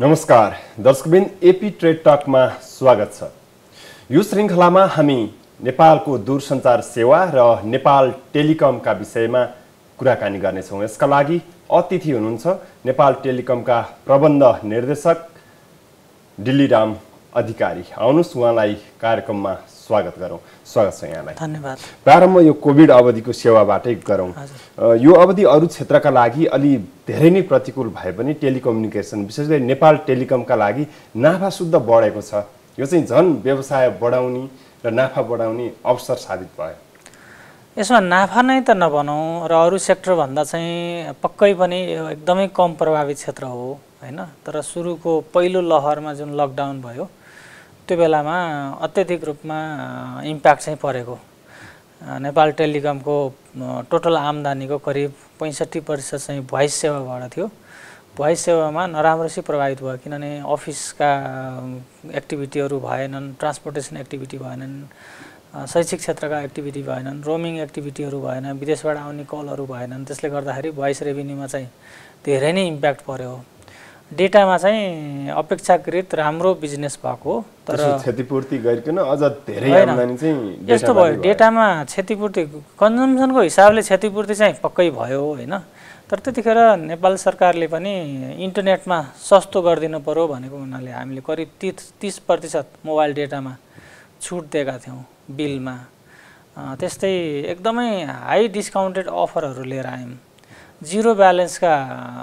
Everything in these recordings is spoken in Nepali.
नमस्कार दर्शकबिन एपी ट्रेड टकमा स्वागत छ। यो श्रृङ्खलामा हामी नेपालको दूरसञ्चार सेवा र नेपाल टेलिकमका विषयमा कुराकानी गर्नेछौँ। यसका लागि अतिथि हुनुहुन्छ नेपाल टेलिकमका प्रबन्ध निर्देशक डिल्लीराम अधिकारी। आउनुहोस् उहाँलाई कार्यक्रममा स्वागत गरौँ। स्वागत छ यहाँलाई। धन्यवाद। प्रारम्भ यो कोभिड अवधिको सेवाबाटै गरौँ। यो अवधि अरू क्षेत्रका लागि अलि धेरै नै प्रतिकूल भए पनि टेलिकम्युनिकेसन विशेष गरी नेपाल टेलिकमका लागि नाफा शुद्ध बढेको छ। यो चाहिँ झन् व्यवसाय बढाउने र नाफा बढाउने अवसर साबित भयो। यसमा नाफा नै त नबनाऊ र अरू सेक्टरभन्दा चाहिँ पक्कै पनि एकदमै कम प्रभावित क्षेत्र हो हैन। तर सुरुको पहिलो लहरमा जुन लकडाउन भयो त्यो बेलामा अत्यधिक रूपमा इम्प्याक्ट चाहिँ परेको। नेपाल टेलिकमको टोटल आम्दानीको करिब 65% चाहिँ भोइस सेवाबाट थियो। भोइस सेवामा नराम्रोसी प्रभावित भयो किनभने अफिसका एक्टिभिटीहरू भएनन्, ट्रान्सपोर्टेसन एक्टिभिटी भएनन्, शैक्षिक क्षेत्रका एक्टिभिटी भएनन्, रोमिङ एक्टिभिटीहरू भएन, विदेशबाट आउने कलहरू भएनन्। त्यसले गर्दाखेरि भोइस रेभिन्यूमा चाहिँ धेरै नै इम्प्याक्ट पर्यो। डेटामा चाहिँ अपेक्षाकृत राम्रो बिजनेस भएको तर क्षतिपूर्ति गरिकन अझ धेरै आम्दानी चाहिँ यस्तो भयो। डेटामा क्षतिपूर्ति कन्जम्सनको हिसाबले क्षतिपूर्ति चाहिँ पक्कै भयो हैन। तर त्यतिखेर नेपाल सरकारले पनि इन्टरनेटमा सस्तो गरिदिनु पर्यो भनेको हुनाले हामीले करिब 30% मोबाइल डेटामा छुट दिएका थियौँ बिलमा। त्यस्तै एकदमै हाई डिस्काउन्टेड अफरहरू लिएर आयौँ। जिरो ब्यालेन्सका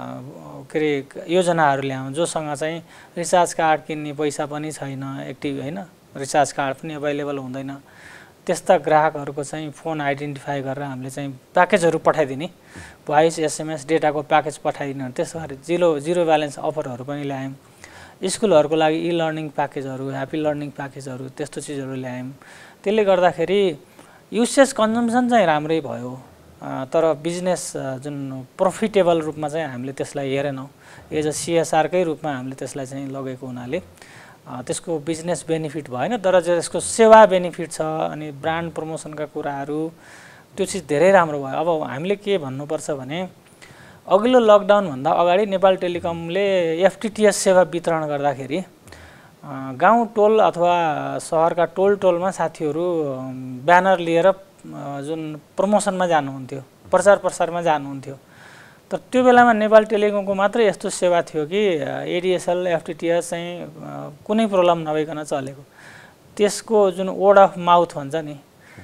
के अरे योजनाहरू ल्याउँ जोसँग चाहिँ रिचार्ज कार्ड किन्ने पैसा पनि छैन, एक्टिभ हैन, रिचार्ज कार्ड पनि अभाइलेबल हुँदैन। त्यस्ता ग्राहकहरूको चाहिँ फोन आइडेन्टिफाई गरेर हामीले चाहिँ प्याकेजहरू पठाइदिने, भोइस एसएमएस डेटाको प्याकेज पठाइदिने। त्यसरी जिरो ब्यालेन्स अफरहरू पनि ल्यायौँ। स्कुलहरूको लागि इ लर्निङ प्याकेजहरू, ह्याप्पी लर्निङ प्याकेजहरू त्यस्तो चिजहरू ल्यायौँ। त्यसले गर्दाखेरि युसेज कन्जम्सन चाहिँ राम्रै भयो। तर बिजनेस जुन प्रफिटेबल रूपमा चाहिँ हामीले त्यसलाई हेरेनौँ। एज अ सिएसआरकै रूपमा हामीले त्यसलाई चाहिँ लगेको हुनाले त्यसको बिजनेस बेनिफिट भएन। तर त्यसको सेवा बेनिफिट छ अनि ब्रान्ड प्रमोसनका कुराहरू त्यो चिज धेरै राम्रो भयो। अब हामीले के भन्नुपर्छ भने अघिल्लो लकडाउनभन्दा अगाडि नेपाल टेलिकमले एफटिटिएस सेवा वितरण गर्दाखेरि गाउँ टोल अथवा सहरका टोलमा साथीहरू ब्यानर लिएर जुन प्रमोसनमा जानुहुन्थ्यो, प्रचार प्रसारमा जानुहुन्थ्यो। तर त्यो बेलामा नेपाल टेलिकमको मात्रै यस्तो सेवा थियो कि एडिएसएल एफटिटिएस चाहिँ कुनै प्रब्लम नभइकन चलेको। त्यसको जुन वर्ड अफ माउथ भन्छ नि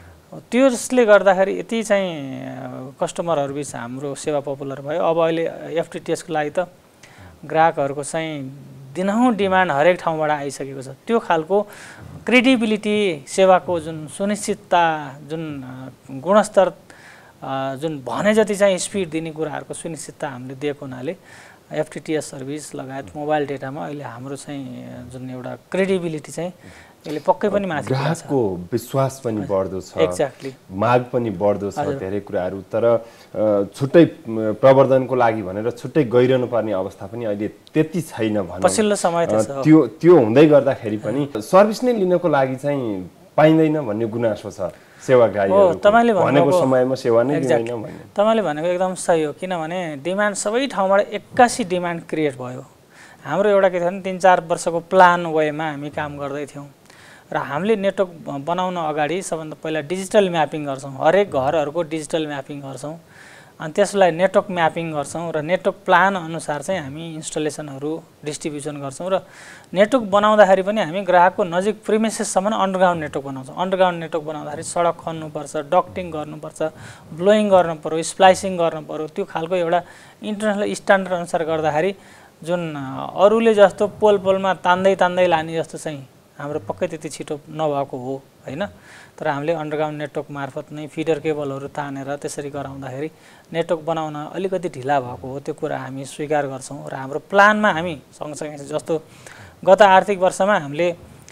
त्यसले गर्दाखेरि यति चाहिँ कस्टमरहरू बिच हाम्रो सेवा पपुलर भयो। अब अहिले एफटिटिएसको लागि त ग्राहकहरूको चाहिँ दिनहुँ डिमान्ड हरेक ठाउँबाट आइसकेको छ। त्यो खालको क्रेडिबिलिटी सेवाको जुन सुनिश्चितता जुन गुणस्तर जुन भने जति चाहिँ स्पिड दिने कुराहरूको सुनिश्चितता हामीले दिएको हुनाले एफटिटिएस सर्भिस लगायत मोबाइल डेटामा अहिले हाम्रो चाहिँ जुन एउटा क्रेडिबिलिटी चाहिँ यसले पक्कै पनि माथि ग्राहकको विश्वास पनि बढ्दो छ। एक्ज्याक्टली। माग पनि बढ्दो छ धेरै कुराहरू। तर छुट्टै प्रवर्धनको लागि भनेर छुट्टै गइरहनु पर्ने अवस्था पनि अहिले त्यति छैन भनौँ। पछिल्लो समय त छ। त्यो हुँदै गर्दाखेरि पनि सर्भिस नै लिनको लागि चाहिँ पाइँदैन भन्ने गुनासो छ सेवाग्राहीहरू। तपाईले भनेको समयमा सेवा नै दिँदैन भन्ने। तपाईले भनेको एकदम सही हो। किनभने डिमान्ड सबै ठाउँबाट एक्कासी डिमान्ड क्रिएट भयो। हाम्रो एउटा के थियो भने 3-4 वर्षको प्लान वेमा हामी काम गर्दै थियौँ र हामीले नेटवर्क बनाउन अगाडि सबभन्दा पहिला डिजिटल म्यापिङ गर्छौँ। हरेक घरहरूको डिजिटल म्यापिङ गर्छौँ अनि त्यसलाई नेटवर्क म्यापिङ गर्छौँ र नेटवर्क प्लान अनुसार चाहिँ हामी इन्स्टलेसनहरू डिस्ट्रिब्युसन गर्छौँ। र नेटवर्क बनाउँदाखेरि पनि हामी ग्राहकको नजिक प्रिमिसेससम्म अन्डरग्राउन्ड नेटवर्क बनाउँछौँ। अन्डरग्राउन्ड नेटवर्क बनाउँदाखेरि सडक खन्नुपर्छ, डक्टिङ गर्नुपर्छ, ब्लोइङ गर्नु पर्यो, स्प्लाइसिङ गर्नु पर्यो। त्यो खालको एउटा इन्टरनेसनल स्ट्यान्डर्ड अनुसार गर्दाखेरि जुन अरूले जस्तो पोलमा तान्दै लाने जस्तो चाहिँ हाम्रो पक्कै त्यति छिटो नभएको हो हैन। तर हामीले अन्डरग्राउन्ड नेटवर्क मार्फत नै फिडर केबलहरू तानेर त्यसरी गराउँदाखेरि नेटवर्क बनाउन अलिकति ढिला भएको हो। त्यो कुरा हामी स्वीकार गर्छौँ र हाम्रो प्लानमा हामी सँगसँगै जस्तो गत आर्थिक वर्षमा हामीले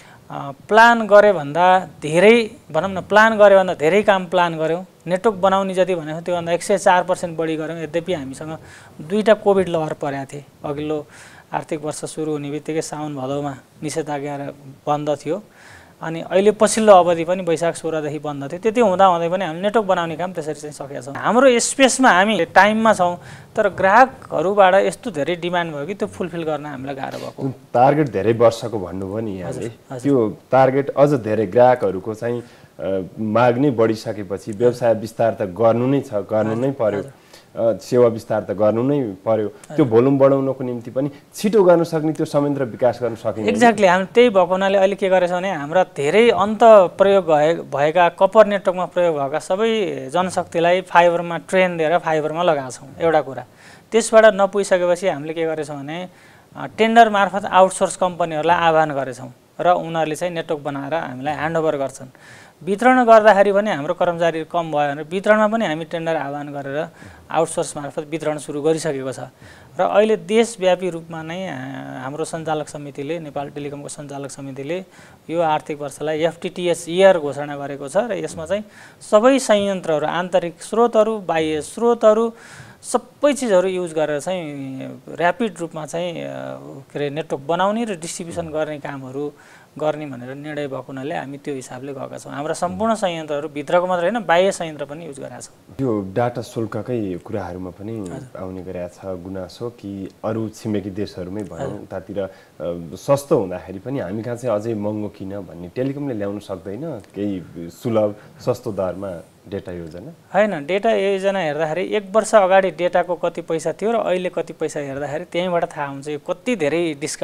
प्लान गरे भन्दा धेरै भनौँ न प्लान गरे भन्दा धेरै काम प्लान गऱ्यौँ। नेटवर्क बनाउने जति भनेको त्योभन्दा 104% बढी गऱ्यौँ। यद्यपि हामीसँग 2टा कोभिड लहर परेको थिए। अघिल्लो आर्थिक वर्ष सुरु हुने बित्तिकै साउन भदौमा निषेधाज्ञा बन्द थियो अनि अहिले पछिल्लो अवधि पनि वैशाख 16 देखि बन्द थियो। त्यति हुँदा हुँदै पनि हामी नेटवर्क बनाउने काम त्यसरी चाहिँ सकेका छौँ। हाम्रो स्पेसमा हामी टाइममा छौँ, तर ग्राहकहरूबाट यस्तो धेरै डिमान्ड भयो कि त्यो फुलफिल गर्न हामीलाई गाह्रो भएको। टार्गेट धेरै वर्षको भन्नुभयो नि यहाँले, त्यो टार्गेट अझ धेरै ग्राहकहरूको चाहिँ माग नै बढिसकेपछि व्यवसाय विस्तार त गर्नु नै छ, गर्नु नै पर्यो, सेवा विस्तार त गर्नु नै पर्यो। त्यो भोल्युम बढाउनको निम्ति पनि छिटो गर्न सक्ने त्यो संयन्त्र विकास गर्न सकिन्छ। एक्ज्याक्टली, हामी त्यही भएको हुनाले अहिले के गरेछौँ भने हाम्रा धेरै अन्त प्रयोग भएका कपर नेटवर्कमा प्रयोग भएका सबै जनशक्तिलाई फाइबरमा ट्रेन दिएर फाइबरमा लगाएको छौँ। एउटा कुरा, त्यसबाट नपुगिसकेपछि हामीले के गरेछौँ भने टेन्डर मार्फत आउटसोर्स कम्पनीहरूलाई आह्वान गरेछौँ र उनीहरूले चाहिँ नेटवर्क बनाएर हामीलाई ह्यान्डओभर गर्छन्। वितरण गर्दाखेरि पनि हाम्रो कर्मचारी कम भयो भने वितरणमा पनि हामी टेन्डर आह्वान गरेर आउटसोर्स मार्फत वितरण सुरु गरिसकेको छ। र अहिले देशव्यापी रूपमा नै हाम्रो सञ्चालक समितिले, नेपाल टेलिकमको सञ्चालक समितिले यो आर्थिक वर्षलाई FTTH इयर घोषणा गरेको छ र यसमा चाहिँ सबै संयन्त्रहरू, आन्तरिक स्रोतहरू, बाह्य स्रोतहरू, सबै चिजहरू युज गरेर चाहिँ ऱ्यापिड रूपमा चाहिँ के अरे नेटवर्क बनाउने र डिस्ट्रिब्युसन गर्ने कामहरू गर्ने भनेर निर्णय भएको हुनाले हामी त्यो हिसाबले गएका छौँ। हाम्रा सम्पूर्ण संयन्त्रहरू भित्रको मात्र होइन, बाह्य संयन्त्र पनि युज गरेका छौँ। यो डाटा शुल्ककै कुराहरूमा पनि आउने गरेको छ गुनासो कि अरू छिमेकी देशहरूमै भनौँ उतातिर सस्तो हुँदाखेरि पनि हामी कहाँ चाहिँ अझै महँगो किन भन्ने टेलिकमले ल्याउन सक्दैन केही सुलभ सस्तो दरमा डेटा योजना? होइन, डेटा योजना हेर्दाखेरि 1 वर्ष अगाडि डेटाको कति पैसा थियो र अहिले कति पैसा हेर्दाखेरि त्यहीँबाट थाहा हुन्छ यो कति धेरै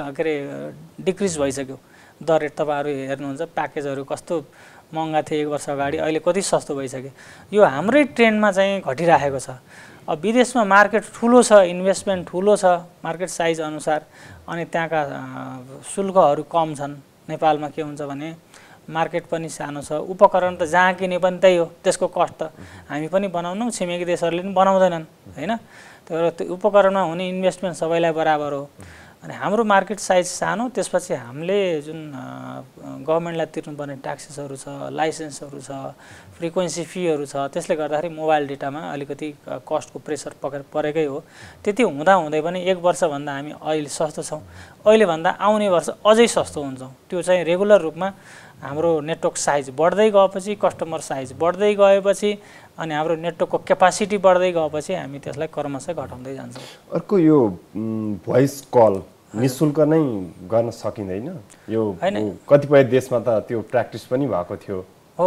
डिक्रिज भइसक्यो दर रेट। तपाईँहरू हेर्नुहुन्छ प्याकेजहरू कस्तो महँगा थिए 1 वर्ष अगाडि, अहिले कति सस्तो भइसक्यो। यो हाम्रै ट्रेन्डमा चाहिँ घटिरहेको छ। अब विदेशमा मार्केट ठुलो छ, इन्भेस्टमेन्ट ठुलो छ मार्केट साइज अनुसार, अनि त्यहाँका शुल्कहरू कम छन्। नेपालमा के हुन्छ भने मार्केट पनि सानो छ, उपकरण त जहाँ किने पनि त्यही हो, त्यसको कस्ट त हामी पनि बनाउनौँ, छिमेकी देशहरूले पनि बनाउँदैनन् होइन। तर त्यो उपकरणमा हुने इन्भेस्टमेन्ट सबैलाई बराबर हो। अनि हाम्रो मार्केट साइज सानो, त्यसपछि हामीले जुन गभर्मेन्टलाई तिर्नुपर्ने ट्याक्सेसहरू छ, लाइसेन्सहरू छ, फ्रिक्वेन्सी फीहरू छ, त्यसले गर्दाखेरि मोबाइल डेटामा अलिकति कस्टको प्रेसर परेकै हो। त्यति हुँदै पनि 1 वर्षभन्दा हामी अहिले सस्तो छौँ, अहिलेभन्दा आउने वर्ष अझै सस्तो हुन्छौँ। त्यो चाहिँ रेगुलर रूपमा हाम्रो नेटवर्क साइज बढ्दै गएपछि, कस्टमर साइज बढ्दै गएपछि अनि हाम्रो नेटवर्कको क्यापासिटी बढ्दै गएपछि हामी त्यसलाई क्रमशः घटाउँदै जान्छौँ। अर्को यो भोइस कल निःशुल्क नै गर्न सकिँदैन? यो कतिपय देशमा त त्यो प्र्याक्टिस पनि भएको थियो हो।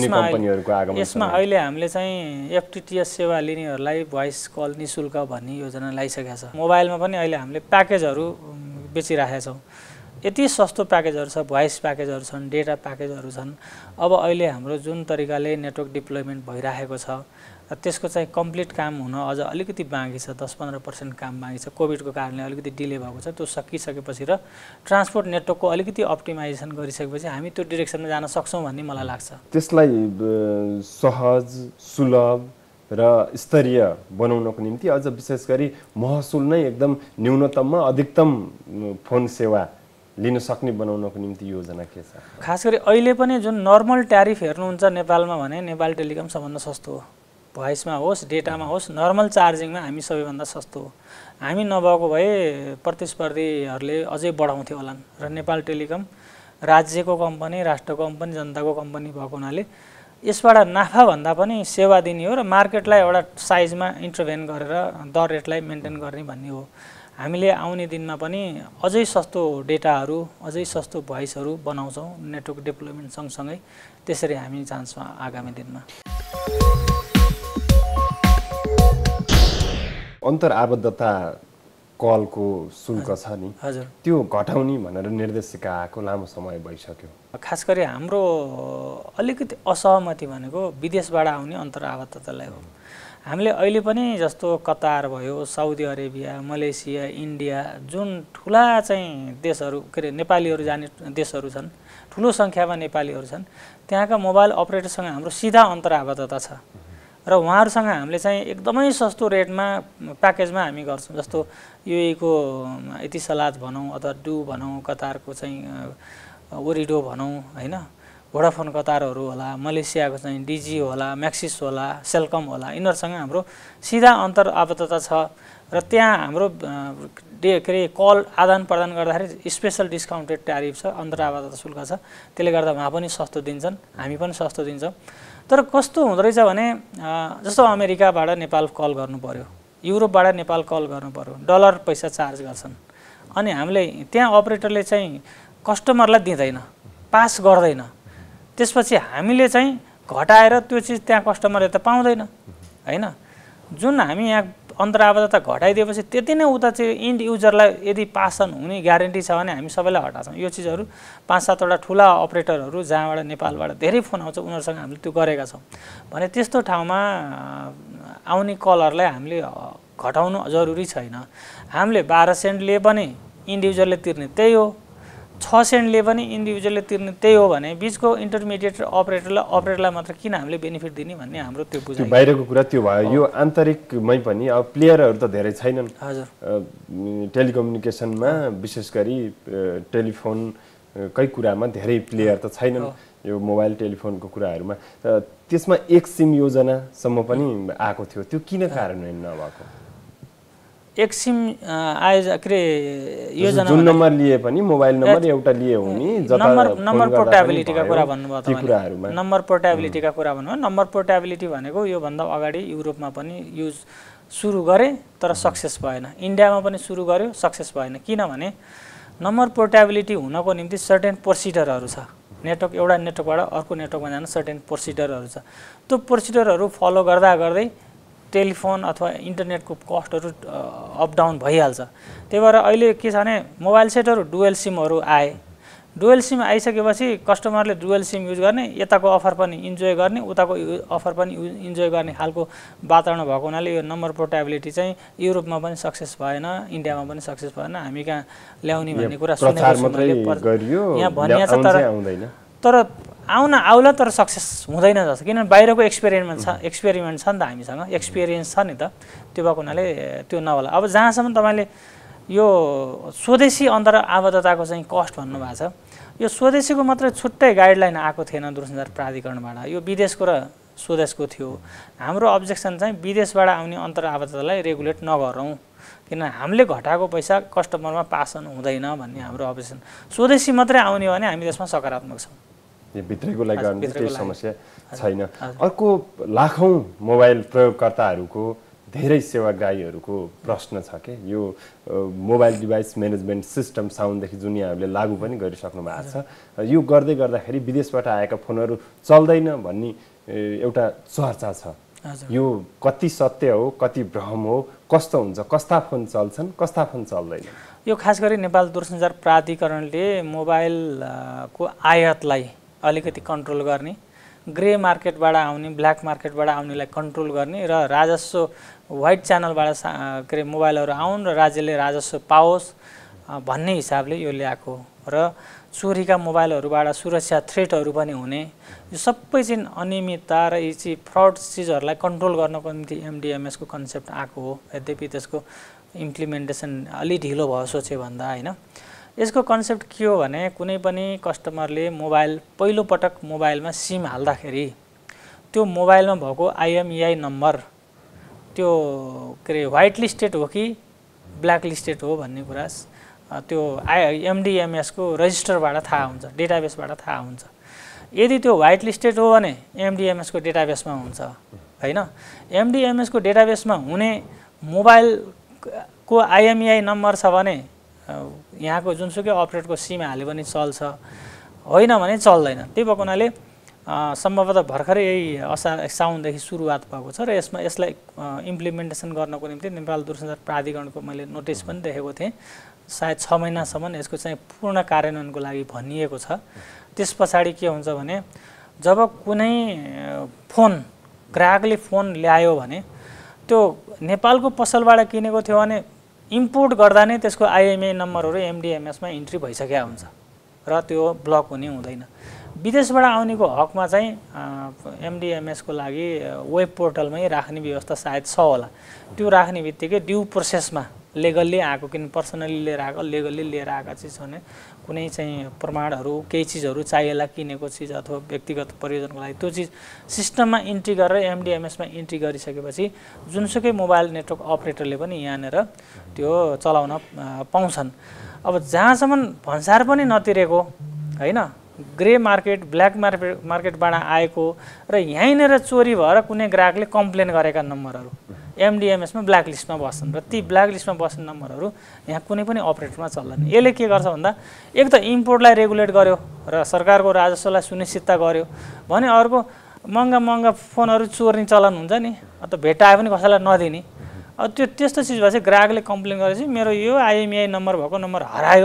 यसमा अहिले हामीले चाहिँ FTTH सेवा लिनेहरूलाई भोइस कल निःशुल्क भन्ने योजना ल्याइसकेका छ। मोबाइलमा पनि अहिले हामीले प्याकेजहरू बेचिरहेका छौँ। यति सस्तो प्याकेजहरू छ, भोइस प्याकेजहरू छन्, डेटा प्याकेजहरू छन्। अब अहिले हाम्रो जुन तरिकाले नेटवर्क डिप्लोयमेन्ट भइरहेको छ त्यसको चाहिँ कम्प्लिट काम हुन अझ अलिकति बाँकी छ, 10-15% काम बाँकी छ। कोभिडको कारणले अलिकति डिले भएको छ। त्यो सकिसकेपछि र ट्रान्सपोर्ट नेटवर्कको अलिकति अप्टिमाइजेसन गरिसकेपछि हामी त्यो डिरेक्सनमा जान सक्छौँ भन्ने मलाई लाग्छ। त्यसलाई सहज, सुलभ र स्तरीय बनाउनको निम्ति अझ विशेष गरी महसुल नै एकदम न्यूनतममा अधिकतम फोन सेवा लिन सक्ने बनाउनको निम्ति योजना के छ? खास गरी अहिले पनि जुन नर्मल ट्यारिफ हेर्नुहुन्छ नेपालमा भने नेपाल टेलिकम सबभन्दा सस्तो हो। भोइसमा होस्, डेटामा होस्, नर्मल चार्जिङमा हामी सबैभन्दा सस्तो हो। हामी नभएको भए प्रतिस्पर्धीहरूले अझै बढाउँथ्यो होलान् र नेपाल टेलिकम राज्यको कम्पनी, राष्ट्रको कम्पनी, जनताको कम्पनी भएको हुनाले यसबाट नाफाभन्दा पनि सेवा दिने हो र मार्केटलाई एउटा साइजमा इन्टरभेन गरेर दर रेटलाई मेन्टेन गर्ने भन्ने हो। हामीले आउने दिनमा पनि अझै सस्तो डेटाहरू, अझै सस्तो भोइसहरू बनाउँछौँ नेटवर्क डेभलपमेन्ट सँगसँगै। त्यसरी हामी चाहन्छौँ आगामी दिनमा। अन्तर्आबद्धता कलको शुल्क छ नि, हजुर, त्यो घटाउने भनेर निर्देशिका आएको लामो समय भइसक्यो। खास गरी हाम्रो अलिकति असहमति भनेको विदेशबाट आउने अन्तर्आबद्धतालाई हो। हामीले अहिले पनि जस्तो कतार भयो, साउदी अरेबिया, मलेसिया, इन्डिया, जुन ठुला चाहिँ देशहरू के अरे नेपालीहरू जाने देशहरू छन्, ठुलो सङ्ख्यामा नेपालीहरू छन्, त्यहाँका मोबाइल अपरेटरसँग हाम्रो सिधा अन्तर्आबद्धता छ र उहाँहरूसँग हामीले चाहिँ एकदमै सस्तो रेटमा प्याकेजमा हामी गर्छौँ। जस्तो युएको एतिसलात भनौँ अथवा डु भनौँ, कतारको चाहिँ ओरिडो भनौँ होइन, भोडाफोन कतारहरू होला, मलेसियाको चाहिँ डिजी होला, म्याक्सिस होला, सेलकम होला, यिनीहरूसँग हाम्रो सिधा अन्तर्आबद्धता छ र त्यहाँ हाम्रो के अरे कल आदान प्रदान गर्दाखेरि स्पेसल डिस्काउन्टेड ट्यारिफ छ, अन्तर्आवादता शुल्क छ, त्यसले गर्दा उहाँ पनि सस्तो दिन्छन्, हामी पनि सस्तो दिन्छौँ। तर कस्तो हुँदो रहेछ भने जस्तो अमेरिकाबाट नेपाल कल गर्नु पर्यो, युरोपबाट नेपाल कल गर्नु पर्यो, डलर पैसा चार्ज गर्छन्, अनि हामीले त्यहाँ अपरेटरले चाहिँ कस्टमरलाई दिँदैन, पास गर्दैन, त्यसपछि हामीले चाहिँ घटाएर त्यो चिज त्यहाँ कस्टमरले त पाउँदैन हैन। जुन हामी यहाँ अन्तर्आवादता घटाइदिएपछि त्यति नै उता चाहिँ इन्ड युजरलाई यदि पासन हुने ग्यारेन्टी छ भने हामी सबैलाई हटाउँछौँ। यो चिजहरू 5-7वटा ठुला अपरेटरहरू जहाँबाट नेपालबाट धेरै फोन आउँछ उनीहरूसँग हामीले त्यो गरेका छौँ भने त्यस्तो ठाउँमा आउने कलरलाई हामीले घटाउनु जरुरी छैन। हामीले 12 सेन्टले पनि इन्डिभिजुअलले तिर्ने त्यही हो, 6 सेन्टले पनि इन्डिभिजुअलले तिर्ने त्यही हो भने बिचको इन्टरमिडिएट अपरेटरलाई मात्र किन हामीले बेनिफिट दिने भन्ने हाम्रो त्यो बुझाइ। बाहिरको कुरा त्यो भयो। यो आन्तरिकमै पनि अब प्लेयरहरू त धेरै छैनन्। हजुर, टेलिकम्युनिकेसनमा विशेष गरी टेलिफोनकै कुरामा धेरै प्लेयर त छैनन् यो मोबाइल टेलिफोनको कुराहरूमा। त्यसमा एक सिम योजनासम्म पनि आएको थियो, त्यो किन कार्यान्वयन नभएको? एक सिम के योजना जुन नम्बर लिए पनि मोबाइल नम्बर एउटा लिए हुने नम्बर पोर्टेबिलिटीका कुरा भन्नुभयो तपाईले। नम्बर पोर्टेबिलिटीका कुरा भन्नुभयो। नम्बर पोर्टेबिलिटी भनेको योभन्दा अगाडि युरोपमा पनि युज सुरु गरे तर सक्सेस भएन, इन्डियामा पनि सुरु गर्यो सक्सेस भएन। किनभने नम्बर पोर्टेबिलिटी हुनको निम्ति सर्टेन प्रोसिडरहरू छ। नेटवर्क एउटा नेटवर्कबाट अर्को नेटवर्कमा जान सर्टेन प्रोसिडरहरू छ। त्यो प्रोसिडरहरू फलो गर्दा गर्दै टेलिफोन अथवा इन्टरनेटको कस्टहरू अप डाउन भइहाल्छ। त्यही भएर अहिले के छ भने मोबाइल सेटहरू डुएल सिमहरू आए। डुएल सिम आइसकेपछि कस्टमरले डुएल सिम युज गर्ने, यताको अफर पनि इन्जोय गर्ने, उताको अफर पनि इन्जोय गर्ने खालको वातावरण भएको हुनाले यो नम्बर पोर्टेबिलिटी चाहिँ युरोपमा पनि सक्सेस भएन, इन्डियामा पनि सक्सेस भएन। हामी कहाँ ल्याउने भन्ने कुरा सुनेको छु, यहाँ भनिया छ तर आउला तर सक्सेस हुँदैन जस्तो। किनभने बाहिरको एक्सपेरिमेन्ट छ नि त, हामीसँग एक्सपिरियन्स छ नि त, त्यो भएको हुनाले त्यो नहोला। अब जहाँसम्म तपाईँले यो स्वदेशी अन्तर्आवादताको चाहिँ कस्ट भन्नुभएको छ, यो स्वदेशीको मात्रै छुट्टै गाइडलाइन आएको थिएन दूरसञ्चार प्राधिकरणबाट, यो विदेशको र स्वदेशको थियो। हाम्रो अब्जेक्सन चाहिँ विदेशबाट आउने अन्तर्आवादतालाई रेगुलेट नगरौँ, किन हामीले घटाएको पैसा कस्टमरमा पासन हुँदैन भन्ने हाम्रो अब्जेक्सन। स्वदेशी मात्रै आउने हो भने हामी त्यसमा सकारात्मक छौँ। भित्रैको लागि गर्ने केही समस्या छैन। अर्को लाखौँ मोबाइल प्रयोगकर्ताहरूको धेरै सेवाग्राहीहरूको प्रश्न छ के यो मोबाइल डिभाइस म्यानेजमेन्ट सिस्टम साउन्डदेखि जुन यहाँहरूले लागू पनि गरिसक्नु भएको छ, यो गर्दै गर्दाखेरि विदेशबाट आएका फोनहरू चल्दैन भन्ने एउटा चर्चा छ। यो कति सत्य हो, कति भ्रम हो, कस्तो हुन्छ, कस्ता फोन चल्छन्, कस्ता फोन चल्दैन? यो खास गरी नेपाल दूरसञ्चार प्राधिकरणले मोबाइलको आयातलाई अलिकति कन्ट्रोल गर्ने, ग्रे मार्केटबाट आउने, ब्ल्याक मार्केटबाट आउनेलाई कन्ट्रोल गर्ने र राजस्व व्हाइट च्यानलबाट के अरे मोबाइलहरू आउन् र राज्यले राजस्व पाओस् भन्ने हिसाबले यो ल्याएको र चोरीका मोबाइलहरूबाट सुरक्षा थ्रेटहरू पनि हुने, यो सबै चाहिँ अनियमितता र यी चाहिँ फ्रड चिजहरूलाई कन्ट्रोल गर्नको निम्ति एमडिएमएसको कन्सेप्ट आएको हो। यद्यपि त्यसको इम्प्लिमेन्टेसन अलि ढिलो भयो सोचे भन्दा होइन। यसको कन्सेप्ट के हो भने कुनै पनि कस्टमरले मोबाइल पहिलोपटक मोबाइलमा सिम हाल्दाखेरि त्यो मोबाइलमा भएको आइएमइआई नम्बर त्यो के अरे व्हाइट लिस्टेड हो कि ब्ल्याक लिस्टेड हो भन्ने कुरा त्यो एमडिएमएसको रजिस्टरबाट थाहा हुन्छ, डेटाबेसबाट थाहा हुन्छ। यदि त्यो व्हाइट लिस्टेड हो भने एमडिएमएसको डेटाबेसमा हुन्छ हैन। एमडिएमएसको डेटाबेसमा हुने मोबाइलको आइएमइआई नम्बर छ भने यहाँको जुनसुकै अपरेटरको सिम हाल्यो भने चल्छ, होइन भने चल्दैन। त्यही भएको हुनाले सम्भवतः भर्खरै यही साउनदेखि सुरुवात भएको छ र यसलाई इम्प्लिमेन्टेसन गर्नको निम्ति नेपाल दूरसञ्चार प्राधिकरणको मैले नोटिस पनि देखेको थिएँ। सायद 6 महिनासम्म यसको चाहिँ पूर्ण कार्यान्वयनको लागि भनिएको छ। त्यस पछाडि के हुन्छ भने जब कुनै फोन ग्राहकले फोन ल्यायो भने त्यो नेपालको पसलबाट किनेको थियो भने इम्पोर्ट गर्दा नै त्यसको आइएमआई नम्बरहरू एमडिएमएसमा इन्ट्री भइसकेको हुन्छ र त्यो ब्लक हुने हुँदैन। विदेशबाट आउनेको हकमा चाहिँ एमडिएमएसको लागि वेब पोर्टलमै राख्ने व्यवस्था सायद छ होला। त्यो राख्ने बित्तिकै ड्यु प्रोसेसमा लिगल्ली आएको, किन पर्सनली लिएर आएको, लिगल्ली लिएर आएका चिज भने कुनै चाहिँ प्रमाणहरू केही चिजहरू चाहिएला किनेको चिज अथवा व्यक्तिगत प्रयोजनको लागि त्यो चिज सिस्टममा इन्ट्री गरेर एमडिएमएसमा इन्ट्री गरिसकेपछि जुनसुकै मोबाइल नेटवर्क अपरेटरले पनि यहाँनिर त्यो चलाउन पाउँछन्। अब जहाँसम्म भन्सार पनि नतिरेको होइन, ग्रे मार्केट ब्ल्याक मार्केटबाट आएको र यहीँनिर चोरी भएर कुनै ग्राहकले कम्प्लेन गरेका नम्बरहरू एमडिएमएसमा ब्ल्याक लिस्टमा बस्छन् र ती ब्ल्याक लिस्टमा बस्ने नम्बरहरू यहाँ कुनै पनि अपरेटरमा चल्दैन। यसले के गर्छ भन्दा एक त इम्पोर्टलाई रेगुलेट गर्यो र सरकारको राजस्वलाई सुनिश्चितता गर्यो भने अर्को महँगा फोनहरू चोर्ने चलन हुन्छ नि, त भेटाए पनि कसैलाई नदिने। अब त्यो त्यस्तो चिज भएपछि ग्राहकले कम्प्लेन गरेपछि मेरो यो आइएमइआई नम्बर भएको नम्बर हरायो,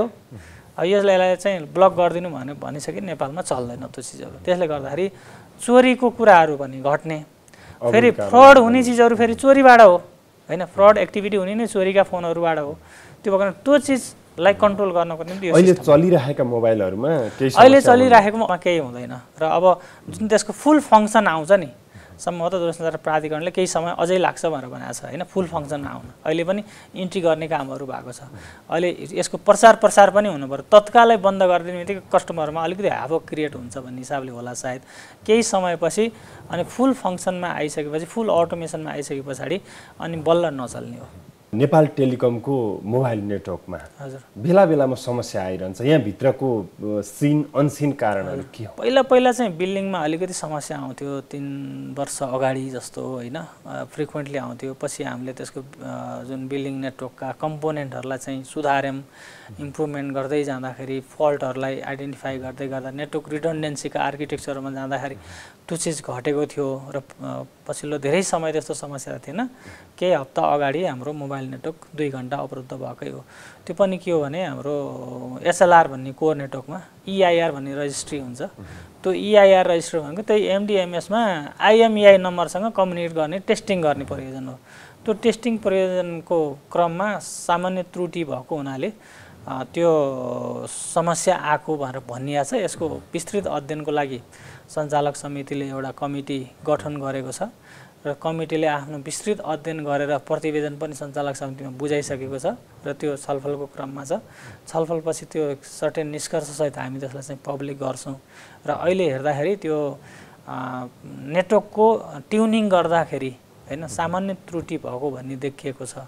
यसलाई चाहिँ ब्लक गरिदिनु भनिसके नेपालमा चल्दैन त्यो चिजहरू। त्यसले गर्दाखेरि चोरीको कुराहरू पनि घट्ने, फेरि फ्रड हुने चिजहरू फेरि चोरीबाट हो होइन, फ्रड एक्टिभिटी हुने नै चोरीका फोनहरूबाट हो। त्यो भएको त्यो चिजलाई कन्ट्रोल गर्नको निम्ति अहिले चलिरहेका मोबाइलहरूमा अहिले चलिरहेकोमा केही हुँदैन र अब जुन त्यसको फुल फङ्सन आउँछ नि सम्भवतः दूरसञ्चार प्राधिकरणले केही समय अझै लाग्छ भनेर भनेको छ होइन, फुल फङ्सनमा आउन अहिले पनि इन्ट्री गर्ने कामहरू भएको छ। अहिले यसको प्रसार पनि हुनु पऱ्यो, तत्कालै बन्द गरिदिने बित्तिकै कस्टमरमा अलिकति हावक क्रिएट हुन्छ भन्ने हिसाबले होला सायद केही समयपछि। अनि फुल फङ्सनमा आइसकेपछि फुल अटोमेसनमा आइसके पछाडि अनि बल्ल नचल्ने हो। नेपाल टेलिकमको मोबाइल नेटवर्कमा हजुर बेला बेलामा समस्या आइरहन्छ, यहाँभित्रको सिन अनसिन कारणहरू के हो? पहिला चाहिँ बिल्डिङमा अलिकति समस्या आउँथ्यो 3 वर्ष अगाडि जस्तो होइन, फ्रिक्वेन्टली आउँथ्यो। पछि हामीले त्यसको जुन बिल्डिङ नेटवर्कका कम्पोनेन्टहरूलाई चाहिँ सुधार्यौँ, इम्प्रुभमेन्ट गर्दै जाँदाखेरि फल्टहरूलाई आइडेन्टिफाई गर्दै गर्दा नेटवर्क रिडन्डेन्सीका आर्किटेक्चरमा जाँदाखेरि त्यो चिज घटेको थियो र पछिल्लो धेरै समय त्यस्तो समस्या थिएन। केही हप्ता अगाडि हाम्रो मोबाइल नेटवर्क 2 घन्टा अवरुद्ध भएकै हो। त्यो पनि के हो भने हाम्रो एसएलआर भन्ने कोर नेटवर्कमा EIR भन्ने रजिस्ट्री हुन्छ, त्यो EIR रजिस्टर भनेको त्यही एमडिएमएसमा आइएमइआई नम्बरसँग कम्युनिकेट गर्ने टेस्टिङ गर्ने प्रयोजन हो। त्यो टेस्टिङ प्रयोजनको क्रममा सामान्य त्रुटि भएको हुनाले त्यो समस्या आएको भनेर भनिएको छ। यसको विस्तृत अध्ययनको लागि सञ्चालक समितिले एउटा कमिटी गठन गरेको छ र कमिटीले आफ्नो विस्तृत अध्ययन गरेर प्रतिवेदन पनि सञ्चालक समितिमा बुझाइसकेको छ र त्यो छलफलको क्रममा छ। छलफलपछि त्यो सर्टेन निष्कर्षसहित हामी त्यसलाई चाहिँ पब्लिक गर्छौँ र अहिले हेर्दाखेरि त्यो नेटवर्कको ट्युनिङ गर्दाखेरि होइन सामान्य त्रुटि भएको भन्ने देखिएको छ।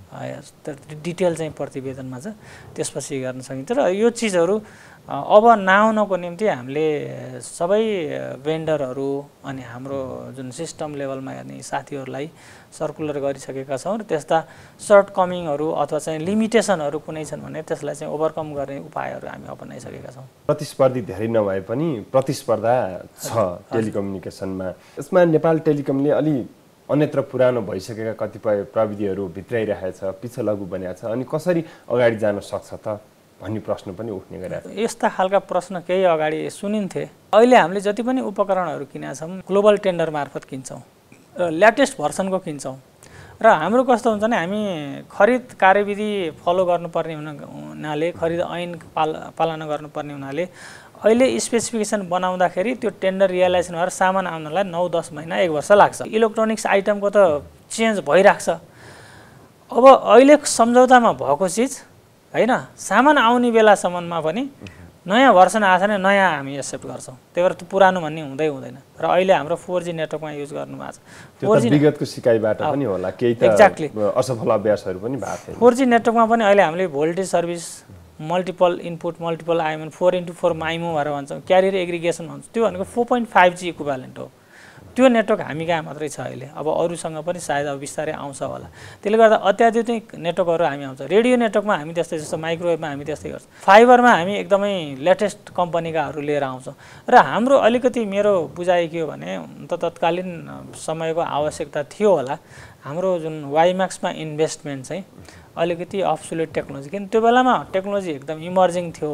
डिटेल चाहिँ प्रतिवेदनमा छ, त्यसपछि गर्न सकिन्छ। र यो चिजहरू अब नआउनको निम्ति हामीले सबै भेन्डरहरू अनि हाम्रो जुन सिस्टम लेभलमा हेर्ने साथीहरूलाई सर्कुलर गरिसकेका छौँ र त्यस्ता सर्टकमिङहरू अथवा चाहिँ लिमिटेसनहरू कुनै छन् भने त्यसलाई चाहिँ ओभरकम गर्ने उपायहरू हामी अपनाइसकेका छौँ। प्रतिस्पर्धी धेरै नभए पनि प्रतिस्पर्धा छ टेलिकम्युनिकेसनमा। यसमा नेपाल टेलिकमले अलि अन्यत्र पुरानो भइसकेका कतिपय प्रविधिहरू भित्राइरहेछ, पिछे लगु बनेको छ, अनि कसरी अगाडि जान सक्छ त भन्ने प्रश्न पनि उठ्ने गरेको छ। यस्ता खालका प्रश्न केही अगाडि सुनिन्थे। अहिले हामीले जति पनि उपकरणहरू किनेका छौँ ग्लोबल टेन्डर मार्फत किन्छौँ र ल्याटेस्ट भर्सनको किन्छौँ र हाम्रो कस्तो हुन्छ भने हामी खरिद कार्यविधि फलो गर्नुपर्ने हुनाले खरिद ऐन पालना गर्नुपर्ने हुनाले अहिले स्पेसिफिकेसन बनाउँदाखेरि त्यो टेन्डर रियलाइजेसन भएर सामान आउनलाई 9-10 महिना 1 वर्ष लाग्छ। इलेक्ट्रोनिक्स आइटमको त चेन्ज भइरहेको छ। अब अहिले सम्झौतामा भएको चिज होइन सामान आउने बेलासम्ममा पनि नयाँ भर्सन आएछ भने नयाँ हामी एक्सेप्ट गर्छौँ, त्यही भएर त्यो पुरानो भन्ने हुँदैन। र अहिले हाम्रो 4G नेटवर्कमा युज गर्नुभएको छ। 4G विगतको सिकाइबाट पनि होला, केही त एक्ज्याक्टली असफल अभ्यासहरू पनि भएको थियो। 4G नेटवर्कमा पनि अहिले हामीले voltage service multiple input multiple IMN 4x4 MIMO भनेर भन्छौँ, क्यारियर एग्रिगेसन भन्छ, त्यो भनेको 4.5G इक्विभ्यालेन्ट हो। त्यो नेटवर्क हामी कहाँ मात्रै छ अहिले, अब अरूसँग पनि सायद अब बिस्तारै आउँछ होला। त्यसले गर्दा अत्याधुनिक नेटवर्कहरू हामी आउँछ। रेडियो नेटवर्कमा हामी त्यस्तै, जस्तो माइक्रोवेभमा हामी त्यस्तै गर्छौँ। फाइबरमा हामी एकदमै लेटेस्ट कम्पनीकाहरू लिएर आउँछौँ र हाम्रो अलिकति मेरो बुझाइ के हो भने तत्कालीन समयको आवश्यकता थियो होला, हाम्रो जुन वाइम्याक्समा इन्भेस्टमेन्ट चाहिँ अलिकति अब्सोल्युट टेक्नोलोजी, किन त्यो बेलामा टेक्नोलोजी एकदम इमर्जिङ थियो,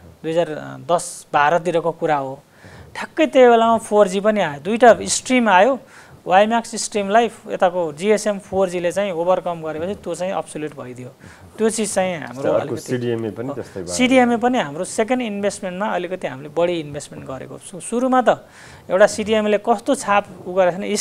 2010-12 तिरको कुरा हो। ठ्याक्कै त्यो बेलामा 4G पनि आयो, 2टा स्ट्रिम आयो। वाइम्याक्स स्ट्रिमलाई यताको GSM 4Gले चाहिँ ओभरकम गरेपछि त्यो चाहिँ अब्सोल्युट भइदियो। त्यो चिज चाहिँ हाम्रो अलिकति CDMA पनि हाम्रो सेकेन्ड इन्भेस्टमेन्टमा अलिकति हामीले बढी इन्भेस्टमेन्ट गरेको। सुरुमा त एउटा CDMAले कस्तो छाप गरेको छैन,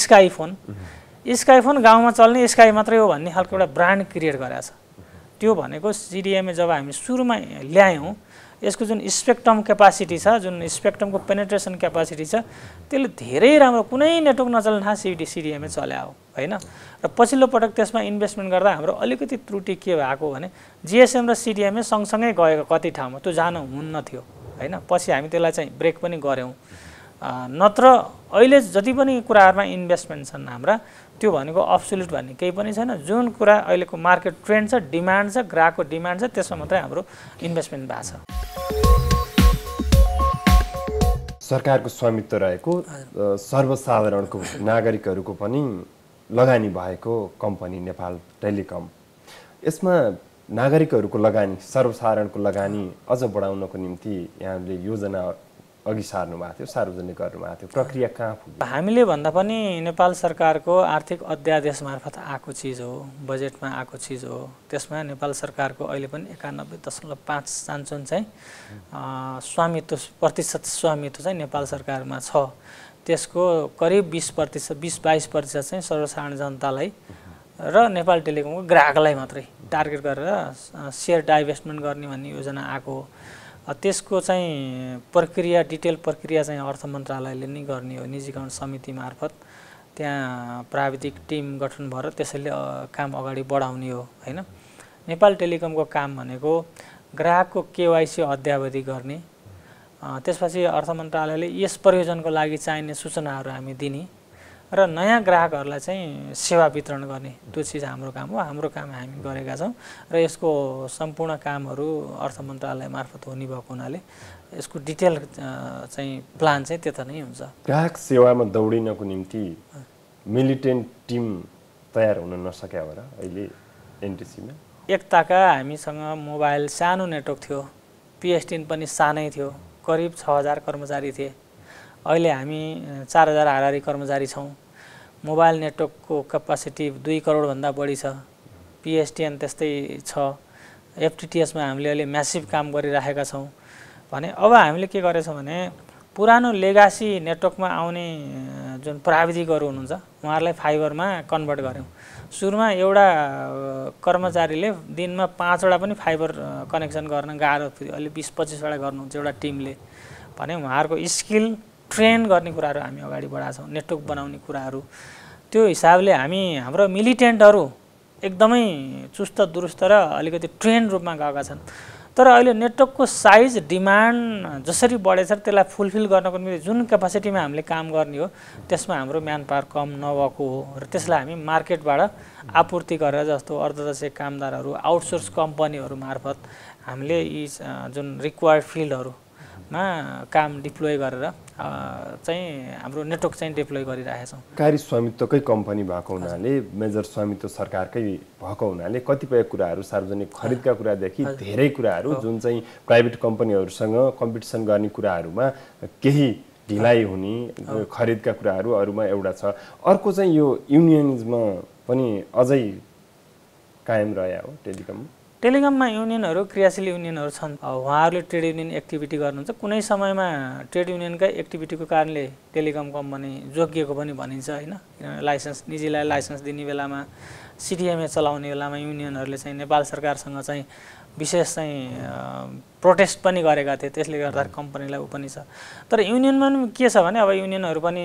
स्काई फोन गाउँमा चल्ने स्काई मात्रै हो भन्ने खालको एउटा ब्रान्ड क्रिएट गरेको छ। त्यो भनेको CDMA जब हामी सुरुमा ल्यायौँ यसको जुन स्पेक्ट्रम क्यापासिटी छ, जुन स्पेक्ट्रमको पेनिट्रेसन क्यापासिटी छ, त्यसले धेरै राम्रो कुनै नेटवर्क नचल्ने ठाउँ सिडिएमए चल्या हो हैन। र पछिल्लो पटक त्यसमा इन्भेस्टमेन्ट गर्दा हाम्रो अलिकति त्रुटि के भएको भने जिएसएम र सिडिएमए सँगसँगै गएको कति ठाउँमा त्यो जानु हुन्न थियो हैन। पछि हामी त्यसलाई चाहिँ ब्रेक पनि गऱ्यौँ। नत्र अहिले जति पनि कुराहरूमा इन्भेस्टमेन्ट छन् हाम्रा, त्यो भनेको अब्सोल्युट भन्ने केही पनि छैन। जुन कुरा अहिलेको मार्केट ट्रेन्ड छ, डिमान्ड छ, ग्राहकको डिमान्ड छ, त्यसमा मात्रै हाम्रो इन्भेस्टमेन्ट भएको छ। सरकारको स्वामित्व रहेको सर्वसाधारणको नागरिकहरूको पनि लगानी भएको कम्पनी नेपाल टेलिकम, यसमा नागरिकहरूको लगानी, सर्वसाधारणको लगानी अझ बढाउनको निम्ति यहाँले योजना अघि सार्नु भएको थियो, सार्वजनिक गर्नुभएको थियो, प्रक्रिया कहाँ पुग्यो? हामीले भन्दा पनि नेपाल सरकारको आर्थिक अध्यादेश मार्फत आएको चिज हो, बजेटमा आएको चिज हो। त्यसमा नेपाल सरकारको अहिले पनि 91.5 चान्चुन चाहिँ प्रतिशत स्वामित्व चाहिँ नेपाल सरकारमा छ। त्यसको करिब 20-22% चाहिँ सर्वसाधारण जनतालाई र नेपाल टेलिकमको ग्राहकलाई मात्रै टार्गेट गरेर सेयर डाइभेस्टमेन्ट गर्ने भन्ने योजना आएको हो। त्यसको चाहिँ प्रक्रिया, डिटेल प्रक्रिया चाहिँ अर्थ मन्त्रालयले नै गर्ने हो, निजीकरण समिति मार्फत। त्यहाँ प्राविधिक टिम गठन भएर त्यसैले काम अगाडि बढाउने हो हैन। नेपाल टेलिकमको काम भनेको ग्राहकको केवाइसी अद्यावधि गर्ने, त्यसपछि अर्थ मन्त्रालयले यस प्रयोजनको लागि चाहिने सूचनाहरू हामी दिने र नयाँ ग्राहकहरूलाई चाहिँ सेवा वितरण गर्ने, त्यो चिज हाम्रो काम हो। हाम्रो काम हामी गरेका छौँ र यसको सम्पूर्ण कामहरू अर्थ मन्त्रालय मार्फत हुने भएको हुनाले यसको डिटेल चाहिँ प्लान चाहिँ त्यता नै हुन्छ। ग्राहक सेवामा दौडिनको निम्ति मिलिटेन्ट टिम तयार हुन नसक्या हो र अहिले एनटिसीमा? एकताका हामीसँग मोबाइल सानो नेटवर्क थियो, पिएसटिन पनि सानै थियो, करिब 6000 कर्मचारी थिए। अहिले हामी 4000 हाराहारी कर्मचारी छौँ। मोबाइल नेटवर्कको क्यापासिटी 2 करोडभन्दा बढी छ। पिएसटिएन त्यस्तै छ। एफटिटिएसमा हामीले अहिले म्यासिभ काम गरिराखेका छौँ। भने अब हामीले के गरेछौँ भने पुरानो लेगासी नेटवर्कमा आउने जुन प्राविधिकहरू हुनुहुन्छ उहाँहरूलाई फाइबरमा कन्भर्ट गऱ्यौँ। सुरुमा एउटा कर्मचारीले दिनमा 5 वटा पनि फाइबर कनेक्सन गर्न गाह्रो थियो, अहिले 20-25 वटा गर्नुहुन्छ एउटा टिमले। भने उहाँहरूको स्किल ट्रेन गर्ने कुराहरू हामी अगाडि बढाएको छौँ, नेटवर्क बनाउने कुराहरू। त्यो हिसाबले हामी हाम्रो मिलिटेन्टहरू एकदमै चुस्त दुरुस्त र अलिकति ट्रेन रूपमा गएका छन्। तर अहिले नेटवर्कको साइज, डिमान्ड जसरी बढेछ त्यसलाई फुलफिल गर्नको निम्ति जुन क्यापासिटीमा हामीले काम गर्ने हो त्यसमा हाम्रो म्यान पावर कम नभएको हो र त्यसलाई हामी मार्केटबाट आपूर्ति गरेर, जस्तो अर्धदर्शी कामदारहरू, आउटसोर्स कम्पनीहरू मार्फत हामीले यी जुन रिक्वायर्ड फिल्डहरूमा काम डिप्लोय गरेर चाहिँ हाम्रो नेटवर्क चाहिँ डिप्लोय गरिरहेका छौँ। सरकारी स्वामित्वकै कम्पनी भएको हुनाले, मेजर स्वामित्व सरकारकै भएको हुनाले कतिपय कुराहरू, सार्वजनिक खरिदका कुरादेखि धेरै कुराहरू जुन चाहिँ प्राइभेट कम्पनीहरूसँग कम्पिटिसन गर्ने कुराहरूमा केही ढिलाइ हुने, खरिदका कुराहरू अरूमा एउटा छ। अर्को चाहिँ यो युनियनिजम पनि अझै कायम रह्यो हो टेलिकममा। टेलिकममा युनियनहरू, क्रियाशील युनियनहरू छन्। उहाँहरूले ट्रेड युनियन एक्टिभिटी गर्नुहुन्छ। कुनै समयमा ट्रेड युनियनकै एक्टिभिटीको कारणले टेलिकम कम्पनी जोगिएको पनि भनिन्छ हैन। लाइसेन्स, निजीलाई लाइसेन्स दिने बेलामा, सिडिएमए चलाउने बेलामा युनियनहरूले चाहिँ नेपाल सरकारसँग चाहिँ विशेष चाहिँ प्रोटेस्ट पनि गरेका थिए। त्यसले गर्दा कम्पनीलाई उ पनि छ। तर युनियनमा पनि के छ भने अब युनियनहरू पनि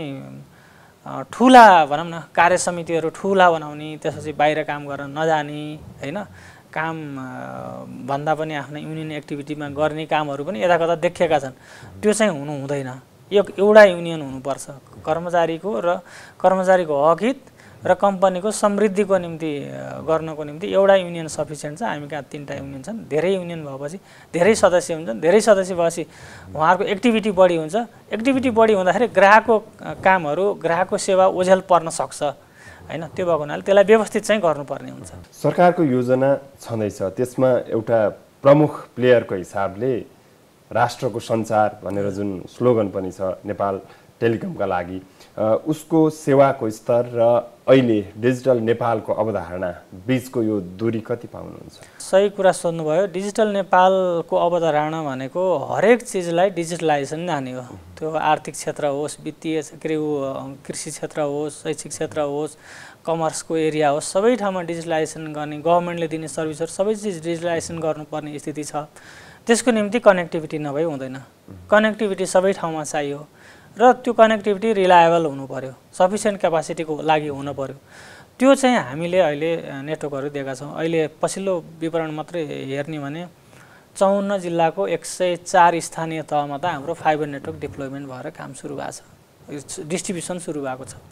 ठुला भनौँ न, कार्य समितिहरू ठुला बनाउने, त्यसपछि बाहिर काम गर्न नजाने हैन, काम भन्दा पनि आफ्नो युनियन एक्टिभिटीमा गर्ने कामहरू पनि यता कता देखिएका छन्। त्यो चाहिँ हुनु हुँदैन। एउटा युनियन हुनुपर्छ। कर्मचारीको र कर्मचारीको हकहित र कम्पनीको समृद्धिको निम्ति गर्नको निम्ति एउटा युनियन सफिसियन्ट छ। हामी कहाँ 3टा युनियन छन्। धेरै युनियन भएपछि धेरै सदस्य हुन्छन्। धेरै सदस्य भएपछि उहाँहरूको एक्टिभिटी बढी हुन्छ। एक्टिभिटी बढी हुँदाखेरि ग्राहकको कामहरू, ग्राहकको सेवा ओझेल पर्न सक्छ हैन। त्यो भएको हुनाले त्यसलाई व्यवस्थित चाहिँ गर्नुपर्ने हुन्छ। सरकारको योजना छँदैछ, त्यसमा एउटा प्रमुख प्लेयरको हिसाबले राष्ट्रको सञ्चार भनेर जुन स्लोगन पनि छ नेपाल टेलिकमका लागि, उसको सेवाको स्तर र अहिले डिजिटल नेपालको अवधारणा बीचको यो दूरी कति पाउनुहुन्छ? सही कुरा सोध्नुभयो। डिजिटल नेपालको अवधारणा भनेको हरेक चिजलाई डिजिटलाइजेसन जाने हो। त्यो आर्थिक क्षेत्र होस्, वित्तीय कृषि क्षेत्र होस्, शैक्षिक क्षेत्र होस्, कमर्सको एरिया होस्, सबै ठाउँमा डिजिटलाइजेसन गर्ने, गभर्मेन्टले दिने सर्भिसहरू सबै चिज डिजिटलाइजेसन गर्नुपर्ने स्थिति छ। त्यसको निम्ति कनेक्टिभिटी नभई हुँदैन। कनेक्टिभिटी सबै ठाउँमा चाहियो र त्यो कनेक्टिभिटी रिलायबल हुनु पर्यो, सफिसियन्ट क्यापासिटीको लागि हुनु पर्यो। त्यो चाहिँ हामीले अहिले नेटवर्कहरू दिएका छौँ। अहिले पछिल्लो विवरण मात्रै हेर्ने भने 54 जिल्लाको 104 स्थानीय तहमा त हाम्रो फाइबर नेटवर्क डिप्लोयमेन्ट भएर काम सुरु भएको छ, डिस्ट्रिब्युसन सुरु भएको छ।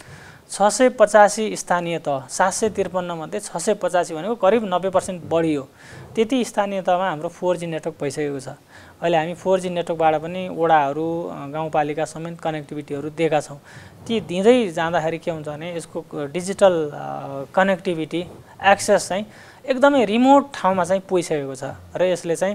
685 स्थानीय तह, 753 मध्ये 685 भनेको करिब 90% बढी हो। त्यति स्थानीय तहमा हाम्रो 4G नेटवर्क भइसकेको छ। अहिले हामी 4G नेटवर्कबाट पनि वडाहरू, गाउँपालिका समेत कनेक्टिभिटीहरू दिएका छौँ। ती दिँदै जाँदाखेरि के हुन्छ भने यसको डिजिटल कनेक्टिभिटी एक्सेस चाहिँ एकदमै रिमोट ठाउँमा चाहिँ पुगिसकेको छ र यसले चाहिँ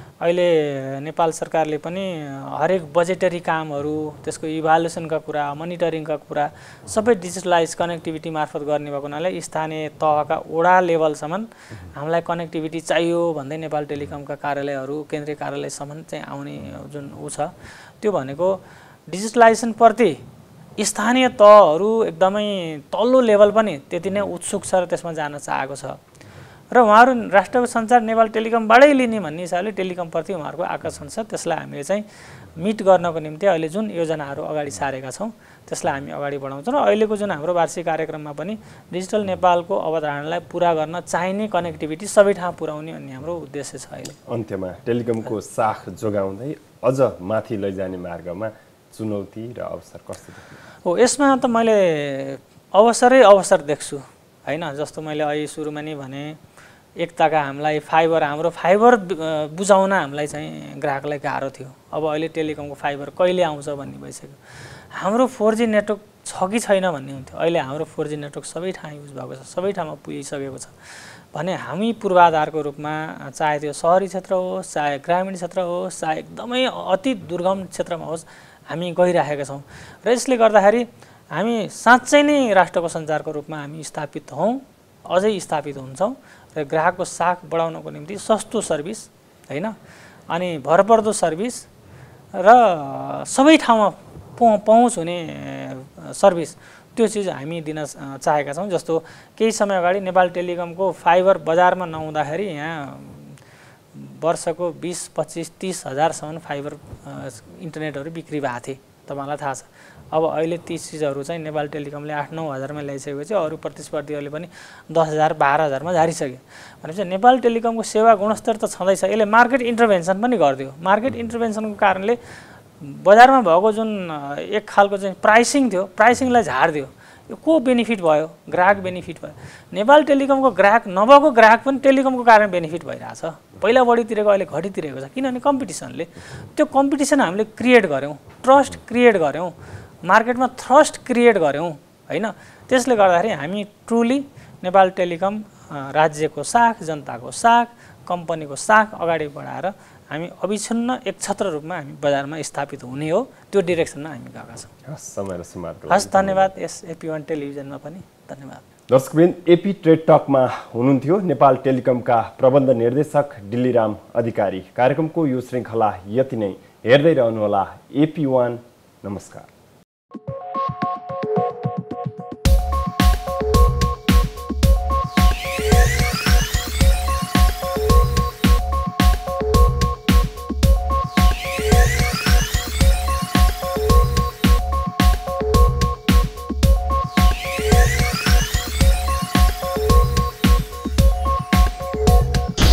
अहिले नेपाल सरकारले पनि हरेक बजेटरी कामहरू, त्यसको इभ्यालुएसनका कुरा, मोनिटरिङका कुरा सबै डिजिटलाइज कनेक्टिभिटी मार्फत गर्ने भएको हुनाले स्थानीय तहका वडा लेभलसम्म हामीलाई कनेक्टिभिटी चाहियो भन्दै नेपाल टेलिकमका कार्यालयहरू, केन्द्रीय कार्यालयसम्म चाहिँ आउने जुन छ त्यो भनेको डिजिटलाइजेसनप्रति स्थानीय तहहरू एकदमै तल्लो लेभल पनि त्यति नै उत्सुक छ र त्यसमा जान चाहेको छ र उहाँहरू राष्ट्रको सञ्चार नेपाल टेलिकमबाटै लिने भन्ने हिसाबले टेलिकमप्रति उहाँहरूको आकर्षण छ। त्यसलाई हामीले चाहिँ मिट गर्नको निम्ति अहिले जुन योजनाहरू अगाडि सारेका छौँ त्यसलाई हामी अगाडि बढाउँछौँ र अहिलेको जुन हाम्रो वार्षिक कार्यक्रममा पनि डिजिटल नेपालको अवधारणालाई पुरा गर्न चाहिने कनेक्टिभिटी सबै ठाउँ पुर्याउने भन्ने हाम्रो उद्देश्य छ। अहिले अन्त्यमा टेलिकमको साख जोगाउँदै अझ माथि लैजाने मार्गमा चुनौती र अवसर कस्तो देख्नु? हो, यसमा त मैले अवसरै अवसर देख्छु हैन। जस्तो मैले अहिले सुरुमा नै भने एकताका हामीलाई हाम्रो फाइबर बुझाउन हामीलाई चाहिँ ग्राहकलाई गाह्रो थियो। अब अहिले टेलिकमको फाइबर कहिले आउँछ भन्ने भइसक्यो। हाम्रो 4G नेटवर्क छ कि छैन भन्ने हुन्थ्यो। अहिले हाम्रो 4G नेटवर्क सबै ठाउँ युज भएको छ, सबै ठाउँमा पुगिसकेको छ भने हामी पूर्वाधारको रूपमा चाहे त्यो सहरी क्षेत्र होस्, चाहे ग्रामीण क्षेत्र होस्, चाहे एकदमै अति दुर्गम क्षेत्रमा होस्, हामी गइरहेका छौँ र यसले गर्दाखेरि हामी साँच्चै नै राष्ट्रको सञ्चारको रूपमा हामी स्थापित हौँ, अझै स्थापित हुन्छौँ र ग्राहकको साख बढाउनको निम्ति सस्तो सर्भिस हैन अनि भरपर्दो सर्भिस र सबै ठाउँमा पहुँच हुने सर्भिस, त्यो चिज हामी दिन चाहेका छौँ। जस्तो केही समय अगाडि नेपाल टेलिकमको फाइबर बजारमा नहुँदाखेरि यहाँ वर्षको 20-25-30 हजारसम्म फाइबर इन्टरनेटहरू बिक्री भएको थिए, तपाईँलाई थाहा छ। अब अहिले ती चिजहरू चाहिँ नेपाल टेलिकमले 8-9 हजारमा ल्याइसकेको छ, अरू प्रतिस्पर्धीहरूले पनि 10,000-12 हजारमा झारिसके। भनेपछि नेपाल टेलिकमको सेवा गुणस्तर त छँदैछ, यसले मार्केट इन्टरभेन्सन पनि गरिदियो। मार्केट इन्टरभेन्सनको कारणले बजारमा भएको जुन एक खालको चाहिँ प्राइसिङ थियो, प्राइसिङलाई झारिदियो। यो को बेनिफिट भयो? ग्राहक बेनिफिट भयो। नेपाल टेलिकमको ग्राहक नभएको ग्राहक पनि टेलिकमको कारण बेनिफिट भइरहेछ। पहिला बढी तिरेको अहिले घटी तिरेको छ, किनभने कम्पिटिसनले। त्यो कम्पिटिसन हामीले क्रिएट गऱ्यौँ, ट्रस्ट क्रिएट गऱ्यौँ, मार्केटमा थ्रस्ट क्रिएट गऱ्यौँ हैन। त्यसले गर्दाखेरि हामी ट्रुली नेपाल टेलिकम राज्यको साख, जनताको साख, कम्पनीको साख अगाडि बढाएर हामी अविच्छिन्न एक छत्र रूपमा हामी बजारमा स्थापित हुने हो, त्यो डिरेक्सनमा हामी गएका छौँ। समय र समाजको हस्, धन्यवाद। यस AP1 टेलिभिजनमा पनि धन्यवाद। दर्शकबिन, AP ट्रेड टकमा हुनुहुन्थ्यो नेपाल टेलिकमका प्रबन्ध निर्देशक डिल्लीराम अधिकारी। कार्यक्रमको यो श्रृङ्खला यति नै। हेर्दै रहनुहोला AP1। नमस्कार।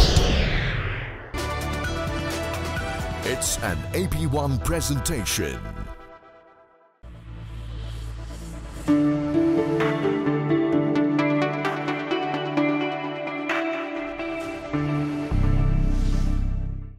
It's an AP1 presentation.